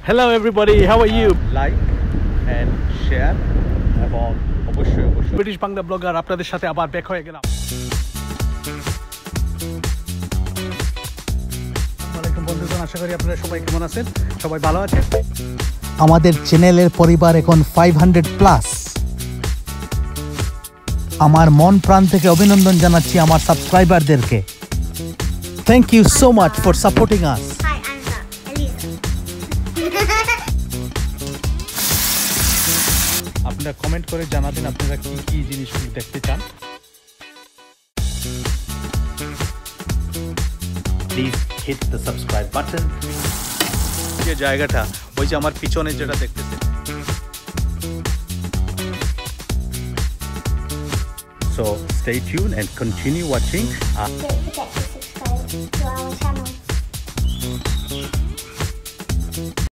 Hello everybody, how are you? Like and share এবং অবশ্যই British Bangla blogger আপনাদের সাথে আবার ব্যাক হয়ে গেলাম। আসসালামু আলাইকুম বন্ধুগণ, আশা করি আপনারা সবাই কেমন আছেন, সবাই ভালো আছেন। আমাদের চ্যানেলের পরিবার এখন 500+। আমার মন প্রাণ থেকে অভিনন্দন জানাচ্ছি আমার সাবস্ক্রাইবারদেরকে। Thank you so much for supporting us. Hi, I'm Elisa. আপনারা কমেন্ট করে জানাবেন আপনারা কি কি জিনিসগুলো দেখতে চান। Please hit the subscribe button. যে জায়গাটা ওই যে আমার পিছনে যেটা দেখতেছেন, So stay tuned and continue watching. Don't forget to subscribe to our channel.